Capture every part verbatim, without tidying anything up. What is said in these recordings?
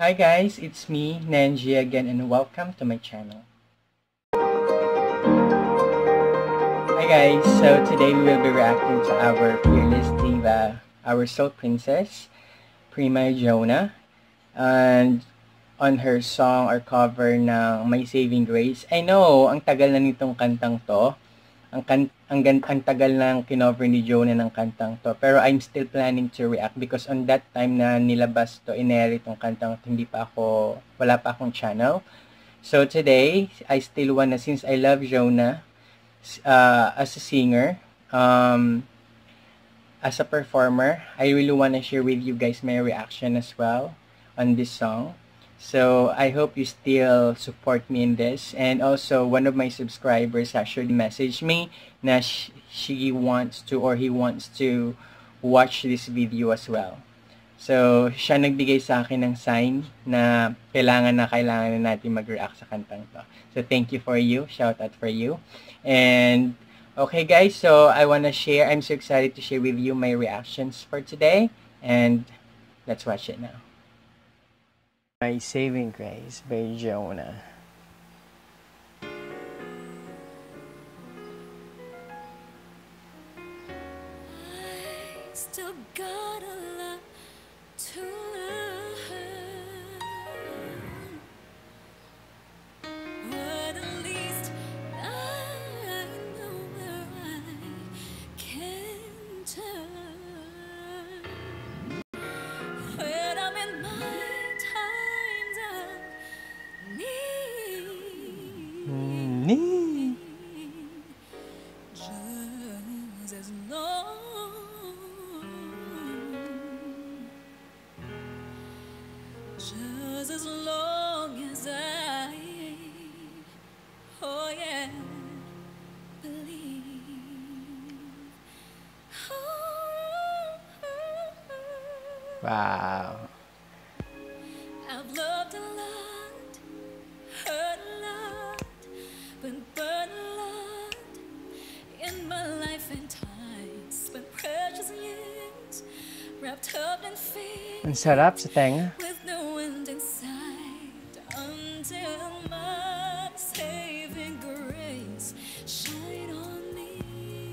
Hi guys, it's me, Nanji again, and welcome to my channel. Hi guys, so today we will be reacting to our fearless diva, our soul princess, Prima Jonah, and on her song or cover ng My Saving Grace. I know, ang tagal na nitong kantang to. Ang, kan ang, ang tagal ng kinover ni Jonah ng kantang to. Pero I'm still planning to react because on that time na nilabas to, inere itong kantang to, hindi pa ako, wala pa akong channel. So today, I still wanna, since I love Jonah uh, as a singer, um, as a performer, I really wanna share with you guys my reaction as well on this song. So I hope you still support me in this. And also, one of my subscribers actually messaged me na sh she wants to or he wants to watch this video as well. So siya nagbigay sa akin ng sign na kailangan na kailangan na natin mag-react sa kantang to. So thank you for you. Shout out for you. And okay guys, so I wanna share. I'm so excited to share with you my reactions for today. And let's watch it now. My Saving Grace by Jonah. I still got a lot to learn, but at least I know where I can turn when I'm in my Need. Just as long, just as long as I, oh yeah, believe. Wow. I've loved a lot, hurt a lot, been burned a lot in my life and time. Spent precious years wrapped up in fear. Ang sarap sa tenga. With no end in sight until my saving grace shine on me.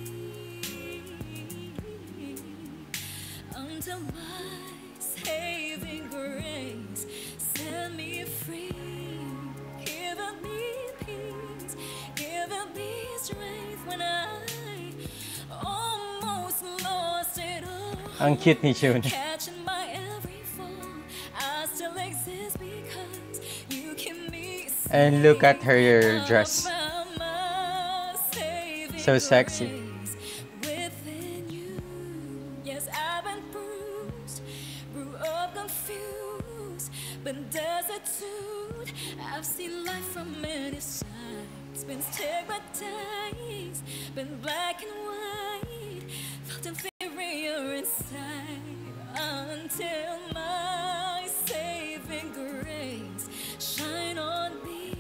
Until my saving grace set me free. Giving me peace, giving me strength when I almost lost it all. Ang cute ni Jonah. Catching my every fall, I still exist because you keep me safe. And look at her dress. So sexy. Within you, yes, I've been bruised, grew up confused, been destitute. I've seen life from many sides, been stigmatized, been black and white, felt inferior inside until my saving grace shine on me.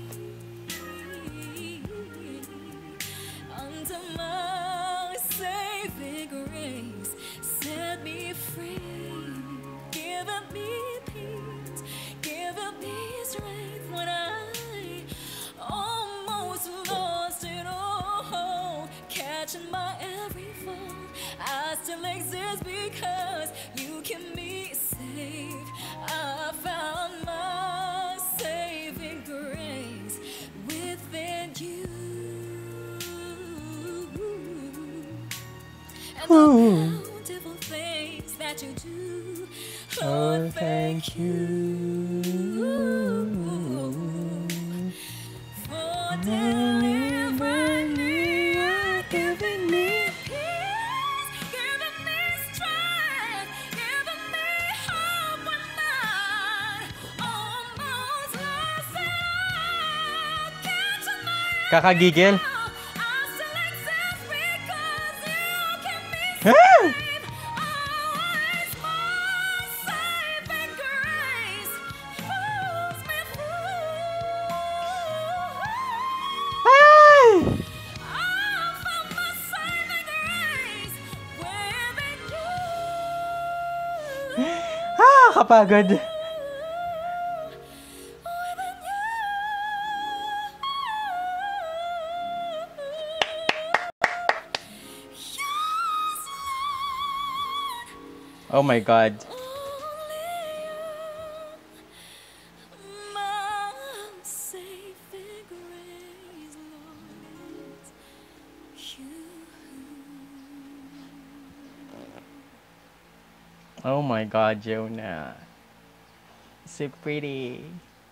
Until my saving grace set me free, giving me peace, giving me strength when I almost lost it all. Catching my every fall, I still exist because you keep me safe. I found my saving grace within you. And the bountiful things that you do, Lord, thank you for delivering me, giving me peace, giving me strength, giving me hope when I almost lost it all. Catching my Kakagigil. I still exist because you keep me Ah! safe. Always my saving grace pulls me through. Ay! I found my saving grace within you. Ah, kapagod. Oh my God. Only you, my saving grace, Lord, you. Oh my God, Jonah. So pretty.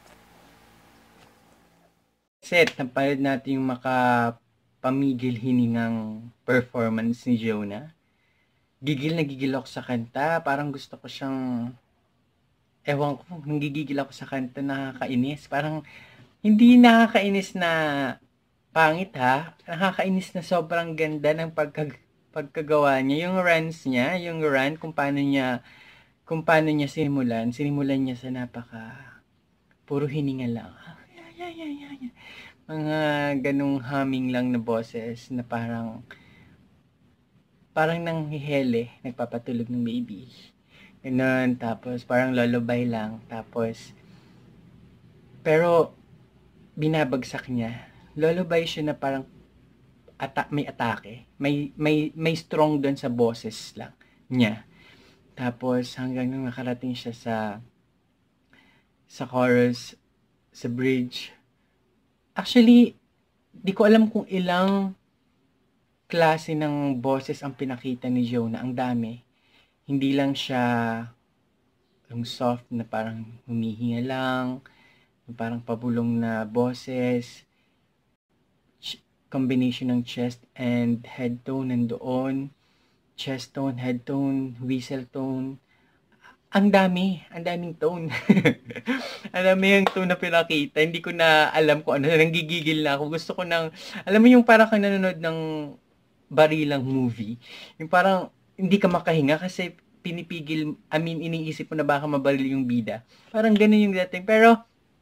Set, napanood natin yung makapamigil hiningang performance ni Jonah. Gigil na gigil ako sa kanta. Parang gusto ko siyang... Ewan ko, nanggigigil ako sa kanta, nakakainis. Parang hindi nakakainis na pangit ha. Nakakainis na sobrang ganda ng pagkag pagkagawa niya. Yung runs niya, yung run, kung paano niya, kung paano niya sinimulan. Sinimulan niya sa napaka... Puro hininga lang. Yeah, yeah, yeah, yeah. Mga ganung humming lang na boses na parang parang nanghihele, nagpapatulog ng baby. Ganun, tapos parang lullaby lang, tapos pero binabagsak niya. Lullaby siya na parang ata- may atake, may may may strong doon sa boses lang niya. Tapos hanggang nung nakarating siya sa sa chorus, sa bridge. Actually, di ko alam kung ilang klase ng boses ang pinakita ni Jonah. Ang dami. Hindi lang siya yung soft na parang humihinga lang, yung parang pabulong na boses, ch- combination ng chest and head tone nandoon, chest tone, head tone, whistle tone. Ang dami, ang daming tone. Ang dami yung tone na pinakita. Hindi ko na alam kung ano, nanggigigil na ako. Gusto ko nang, alam mo yung parang kang nanonood ng barilang movie. Yung parang hindi ka makahinga kasi pinipigil, I mean, iniisip mo na baka mabaril yung bida. Parang ganun yung dating. Pero,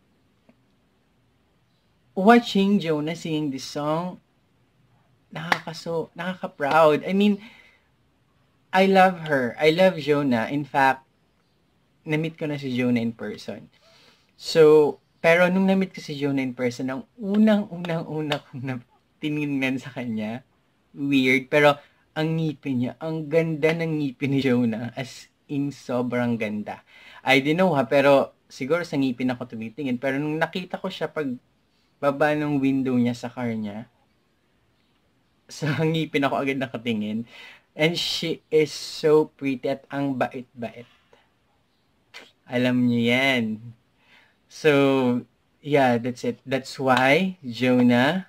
watching Jonah singing this song, nakakaso, nakaka-proud. I mean, I love her. I love Jonah. In fact, na-meet ko na si Jonah in person. So, pero nung na-meet ko si Jonah in person, ang unang-unang-una kong na tiningnan sa kanya, weird, pero ang ngipin niya, ang ganda ng ngipin ni Jonah, as in sobrang ganda. I don't know ha, pero siguro sa ngipin ako tumitingin, pero nung nakita ko siya pag baba ng window niya sa car niya, sa ngipin ako agad nakatingin, and she is so pretty at ang bait-bait. Alam niyo yan. So, yeah, that's it. That's why Jonah,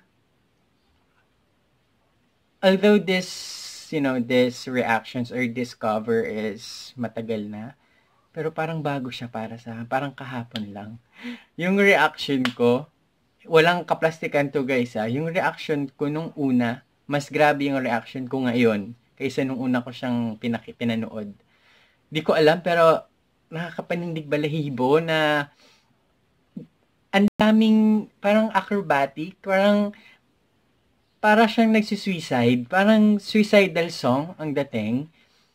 although this, you know, this reactions or this cover is matagal na, pero parang bago siya para sa, parang kahapon lang. Yung reaction ko, walang kaplastikan to guys ha, yung reaction ko nung una, mas grabe yung reaction ko ngayon, kaysa nung una ko siyang pinaki, pinanood. Di ko alam, pero nakakapanindig balahibo na ang daming parang acrobatic, parang para siyang nagsisuicide, parang suicidal song ang dating.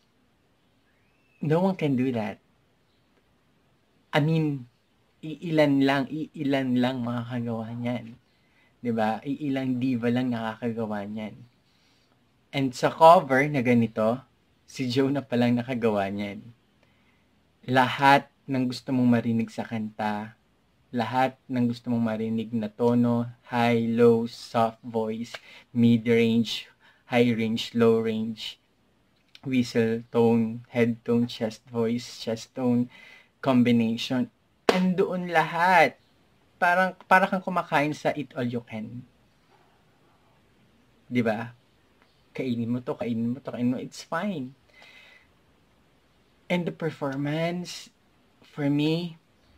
No one can do that. I mean, iilan lang, iilan lang makakagawa niyan. 'Di ba? Iilang diva lang nakakagawa niyan. And sa cover na ganito, si Jonah pa lang nakagawa niyan. Lahat ng gusto mong marinig sa kanta, lahat ng gusto mong marinig na tono, high, low, soft voice, mid-range, high range, low range, whistle tone, head tone, chest voice, chest tone, combination, andoon lahat. Parang, para kang kumakain sa Eat All You Can. Diba? Kainin mo to, kainin mo to, kainin mo, it's fine. And the performance, for me,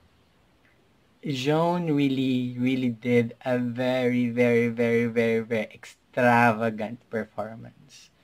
Joan really, really did a very, very, very, very, very extravagant performance.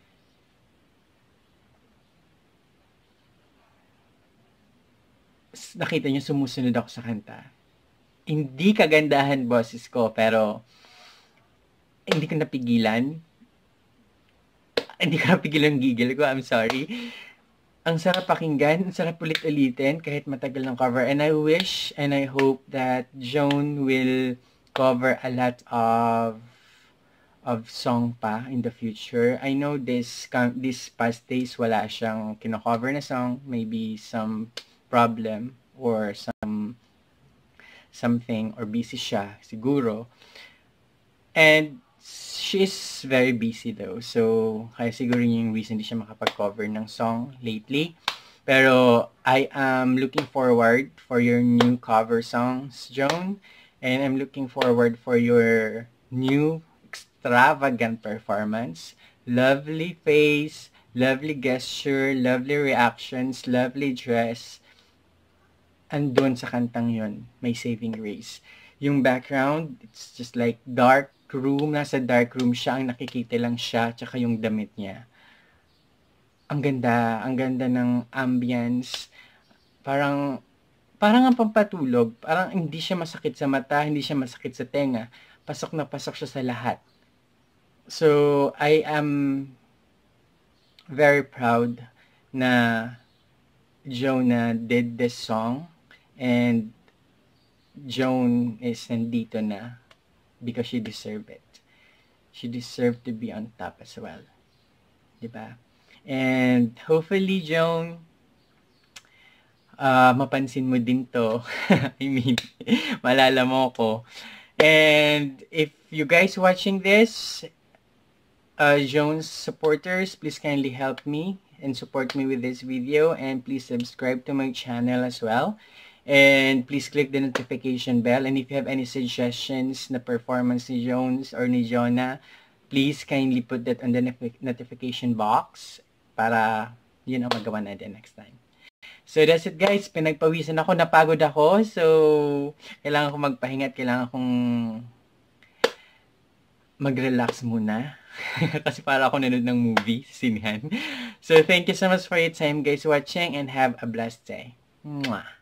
Nakita niyo, sumusunod ako sa kanta. Hindi kagandahan boses ko, pero hindi ko napigilan. Hindi ko napigilan gigil ko, I'm sorry. Ang sarap pakinggan, ang sarap ulit-ulitin kahit matagal ng cover. And I wish and I hope that Joan will cover a lot of of song pa in the future. I know this this past days wala siyang kino-cover na song, maybe some problem or some something or busy siya siguro. And she's very busy though. So kaya siguro yung reason di siya makapag-cover ng song lately. Pero I am looking forward for your new cover songs, Joan. And I'm looking forward for your new extravagant performance. Lovely face, lovely gesture, lovely reactions, lovely dress. Andun sa kantang yun, may saving grace. Yung background, it's just like dark room. Nasa dark room siya, ang nakikita lang siya, tsaka yung damit niya. Ang ganda, ang ganda ng ambience. Parang, parang ang pampatulog. Parang hindi siya masakit sa mata, hindi siya masakit sa tenga. Pasok na pasok siya sa lahat. So, I am very proud na Jonah did this song. And Joan is nandito na because she deserved it. She deserved to be on top as well. Diba? And hopefully, Joan, uh, mapansin mo din to. I mean, malala mo ko. And if you guys watching this, uh, Joan's supporters, please kindly help me and support me with this video. And please subscribe to my channel as well. And please click the notification bell. And if you have any suggestions na performance ni Jones or ni Jonah, please kindly put that on the notification box para yun ang magawa natin next time. So that's it guys. Pinagpawisan ako, napagod ako. So kailangan ko magpahinga at kailangan kong mag-relax muna. Kasi para ako nanood ng movie, sinihan. So thank you so much for your time guys watching and have a blessed day. Mwah!